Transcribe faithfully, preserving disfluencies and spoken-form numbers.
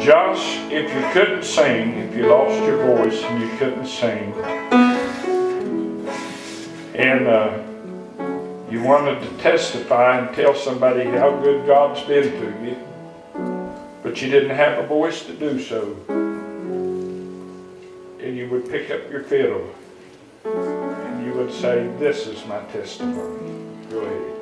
Josh, if you couldn't sing, if you lost your voice and you couldn't sing, and uh, you wanted to testify and tell somebody how good God's been to you, but you didn't have a voice to do so, and you would pick up your fiddle and you would say, "This is my testimony." Go ahead.